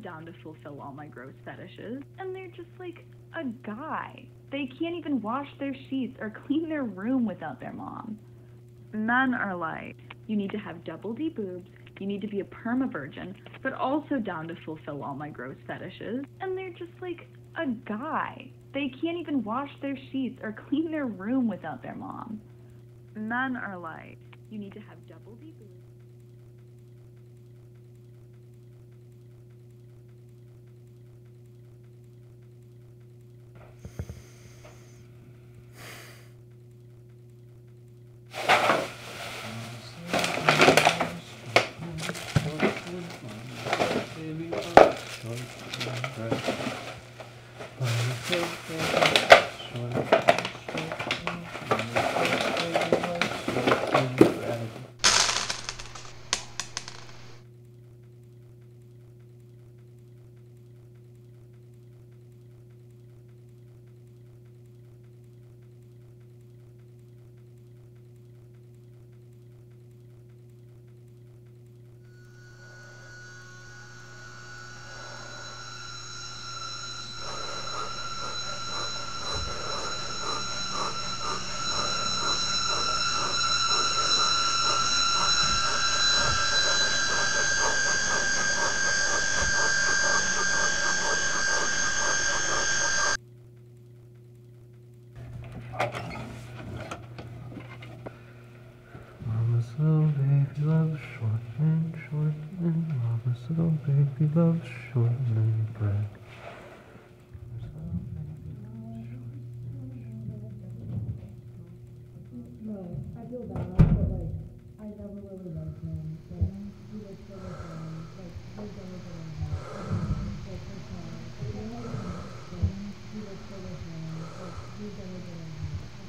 down to fulfill all my gross fetishes. And they're just like a guy. They can't even wash their sheets or clean their room without their mom. Men are like, you need to have double D boobs, you need to be a perma-virgin, but also down to fulfill all my gross fetishes. And they're just like a guy. They can't even wash their sheets or clean their room without their mom. Men are like, you need to have double D boobs. Mama's little baby loves shortening, shortening. Mama's little baby loves shortening bread. No, I feel bad, but like, I never really liked him. Like, he was so like, his everything in him. Like, his hair. Like, he was so like, his everything in him.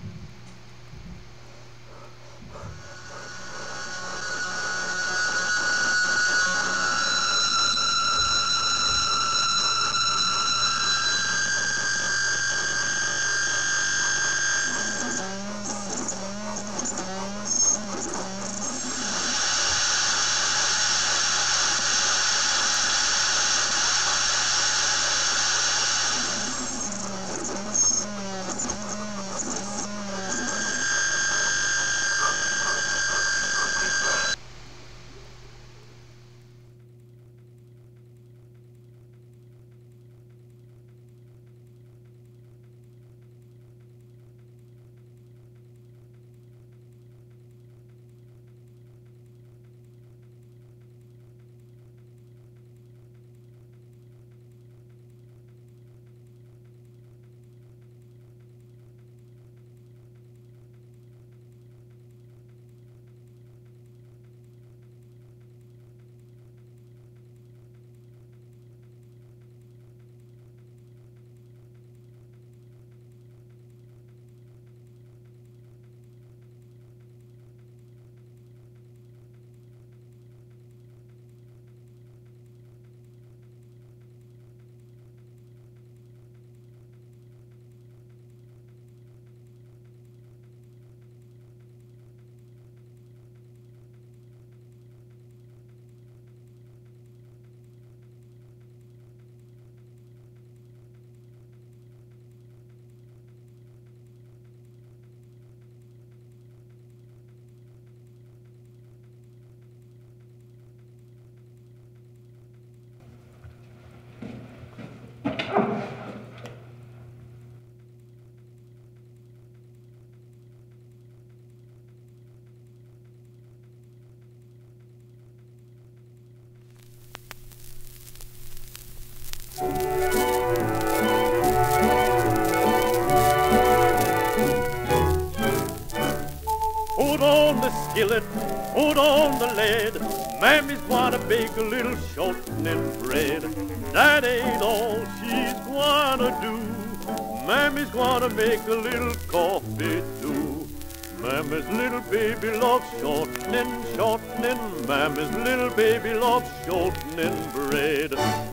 Put on the skillet, put on the lead. Mammy's gonna bake a little shortening bread. That ain't all she's gonna do. Mammy's gonna make a little coffee too. Mammy's little baby loves shortening, shortening. Mammy's little baby loves shortening bread.